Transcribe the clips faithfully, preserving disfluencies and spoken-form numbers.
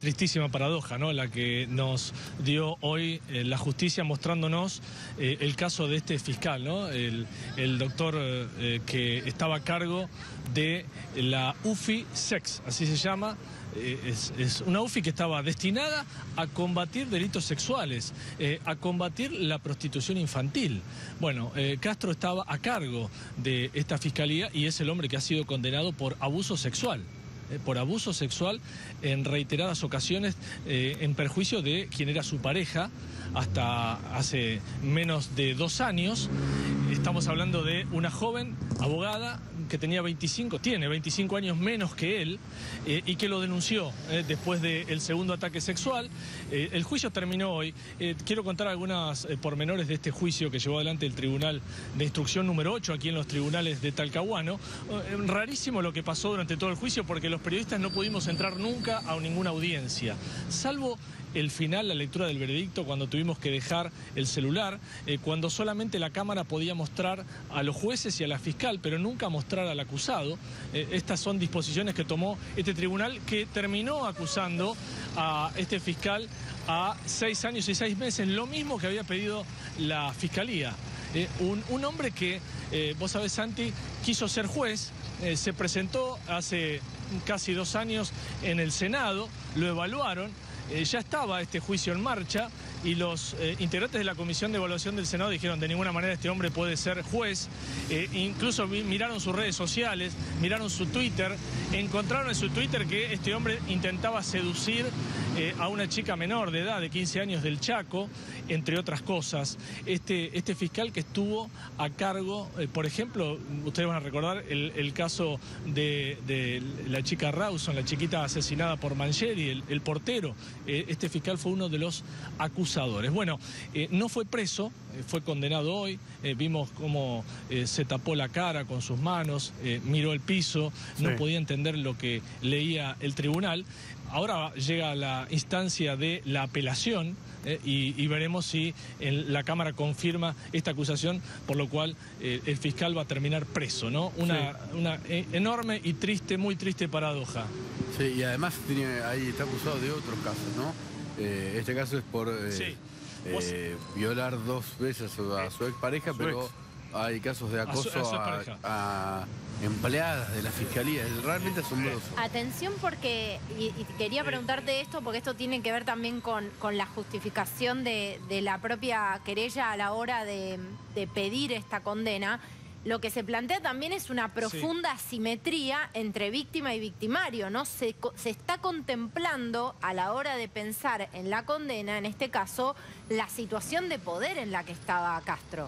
Tristísima paradoja, ¿no? La que nos dio hoy eh, la justicia mostrándonos eh, el caso de este fiscal, ¿no? El, el doctor eh, que estaba a cargo de la U F I Sex, así se llama. Eh, es, es una U F I que estaba destinada a combatir delitos sexuales, eh, a combatir la prostitución infantil. Bueno, eh, Castro estaba a cargo de esta fiscalía y es el hombre que ha sido condenado por abuso sexual. por abuso sexual en reiteradas ocasiones eh, en perjuicio de quien era su pareja hasta hace menos de dos años. Estamos hablando de una joven abogada que tenía veinticinco, tiene veinticinco años menos que él eh, y que lo denunció eh, después del segundo ataque sexual. Eh, el juicio terminó hoy. Eh, quiero contar algunas eh, pormenores de este juicio que llevó adelante el Tribunal de Instrucción número ocho aquí en los tribunales de Talcahuano. Eh, rarísimo lo que pasó durante todo el juicio porque los periodistas no pudimos entrar nunca a ninguna audiencia, salvo el final, la lectura del veredicto, cuando tuvimos que dejar el celular, eh, cuando solamente la cámara podía mostrar a los jueces y a la fiscal, pero nunca mostrar al acusado. Eh, estas son disposiciones que tomó este tribunal, que terminó acusando a este fiscal a seis años y seis meses, lo mismo que había pedido la fiscalía. Eh, un, un hombre que, eh, vos sabés, Santi, quiso ser juez, eh, se presentó hace casi dos años en el Senado, lo evaluaron. Eh, ya estaba este juicio en marcha y los eh, integrantes de la Comisión de Evaluación del Senado dijeron de ninguna manera este hombre puede ser juez. Eh, incluso vi, miraron sus redes sociales, miraron su Twitter, encontraron en su Twitter que este hombre intentaba seducir eh, a una chica menor de edad, de quince años, del Chaco, entre otras cosas. Este, este fiscal que estuvo a cargo, eh, por ejemplo, ustedes van a recordar el, el caso de, de la chica Rawson, la chiquita asesinada por Mangieri, el, el portero. Eh, este fiscal fue uno de los acusadores. Bueno, eh, no fue preso, eh, fue condenado hoy. Eh, vimos cómo eh, se tapó la cara con sus manos, eh, miró el piso, no sí. podía entender lo que leía el tribunal. Ahora llega la instancia de la apelación. Eh, y, y veremos si en la Cámara confirma esta acusación, por lo cual eh, el fiscal va a terminar preso, ¿no? Una, sí. una eh, enorme y triste, muy triste paradoja. Sí, y además tiene, ahí está acusado de otros casos, ¿no? Eh, este caso es por eh, sí. eh, violar dos veces a su expareja, su pero ex. hay casos de acoso a, su, a, su a, a empleadas de la fiscalía. Es realmente asombroso. Atención porque, y, y quería preguntarte esto, porque esto tiene que ver también con, con la justificación de, de la propia querella a la hora de, de pedir esta condena. Lo que se plantea también es una profunda sí. asimetría entre víctima y victimario, ¿no? Se, se está contemplando a la hora de pensar en la condena, en este caso, la situación de poder en la que estaba Castro.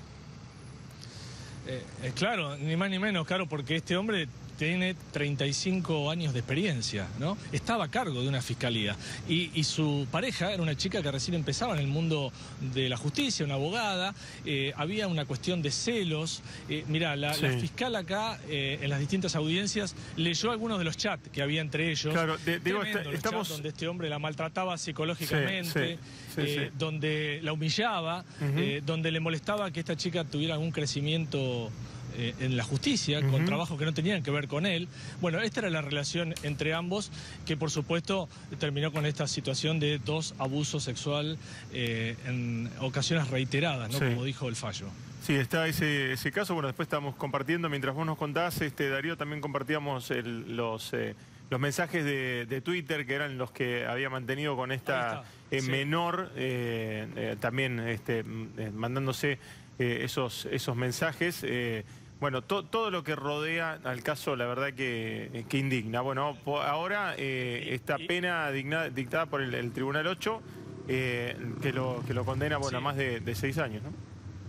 Eh, eh, claro, ni más ni menos, claro, porque este hombre tiene treinta y cinco años de experiencia, ¿no? Estaba a cargo de una fiscalía y, y su pareja era una chica que recién empezaba en el mundo de la justicia, una abogada. Eh, había una cuestión de celos. Eh, mirá, la, sí. la fiscal acá, eh, en las distintas audiencias, leyó algunos de los chats que había entre ellos. Claro, de, digo, Tremendo, está, los estamos... chats donde este hombre la maltrataba psicológicamente, sí, sí, sí, eh, sí. donde la humillaba, uh-huh. eh, donde le molestaba que esta chica tuviera algún crecimiento Eh, en la justicia, uh-huh. con trabajos que no tenían que ver con él. Bueno, esta era la relación entre ambos, que por supuesto terminó con esta situación de dos abusos sexual eh, en ocasiones reiteradas, ¿no? Sí. Como dijo el fallo. Sí, está ese, ese caso. Bueno, después estamos compartiendo, mientras vos nos contás, este, Darío, también compartíamos el, los... Eh, los mensajes de, de Twitter, que eran los que había mantenido con esta eh, sí. menor, eh, eh, también este, eh, mandándose eh, esos, esos mensajes. Eh, bueno, to, todo lo que rodea al caso, la verdad que, que indigna. Bueno, ahora eh, esta pena digna, dictada por el, el Tribunal ocho, eh, que, lo, que lo condena bueno, sí. a más de, de seis años, ¿no?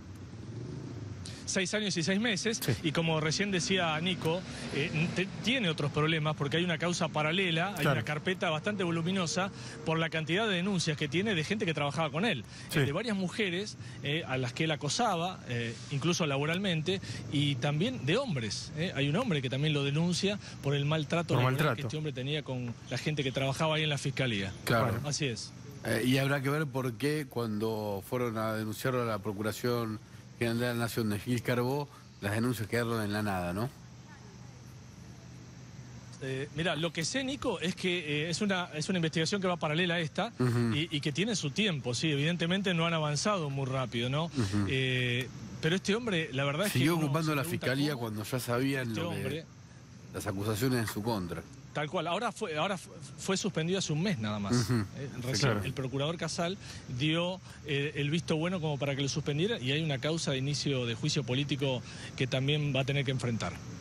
Seis años y seis meses, sí. y como recién decía Nico, eh, te, tiene otros problemas porque hay una causa paralela, hay claro. una carpeta bastante voluminosa por la cantidad de denuncias que tiene de gente que trabajaba con él, sí. eh, de varias mujeres eh, a las que él acosaba, eh, incluso laboralmente, y también de hombres. Eh. Hay un hombre que también lo denuncia por el maltrato, por maltrato. que este hombre tenía con la gente que trabajaba ahí en la fiscalía. Claro. Bueno, así es. Eh, y habrá que ver por qué cuando fueron a denunciarlo a la Procuración General de la Nación de Gil Carbó, las denuncias quedaron en la nada, ¿no? Eh, mira, lo que sé, Nico, es que eh, es, una, es una investigación que va paralela a esta uh-huh. y, y que tiene su tiempo, sí, evidentemente no han avanzado muy rápido, ¿no? Uh-huh. eh, pero este hombre, la verdad es que... Siguió ocupando la fiscalía cómo, cuando ya sabían este lo que, hombre, las acusaciones en su contra. Tal cual, ahora fue, ahora fue suspendido hace un mes nada más. Uh-huh. eh, recién sí, claro. El procurador Casal dio eh, el visto bueno como para que lo suspendiera y hay una causa de inicio de juicio político que también va a tener que enfrentar.